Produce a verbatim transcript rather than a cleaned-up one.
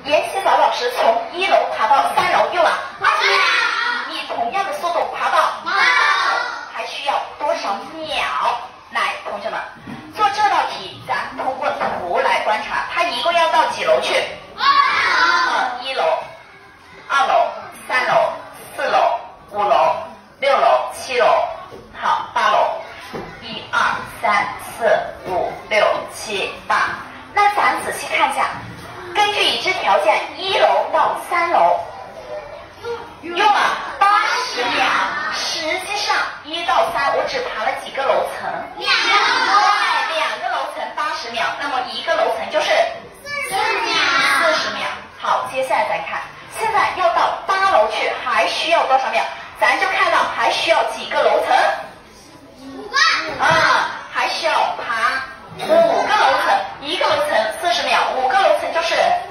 严洗澡老师从一楼爬到三楼用了二十秒，以同样的速度爬到二楼，还需要多少秒？来，同学们，做这道题，咱通过图来观察，它一共要到几楼去？二楼。一楼、二楼、三楼、四楼、五楼、六楼、七楼，好，八楼。一二三四五六七八。那咱仔细看一下。根据已知条件，一楼到三楼用了八十秒。实际上，一到三我只爬了几个楼层？两个。对，两个楼层八十秒，那么一个楼层就是四十秒。四十秒。好，接下来咱看，现在要到八楼去，还需要多少秒？咱就看到还需要几个楼层？五个。啊，还需要爬五个楼层，一个楼层四十秒，五个楼层就是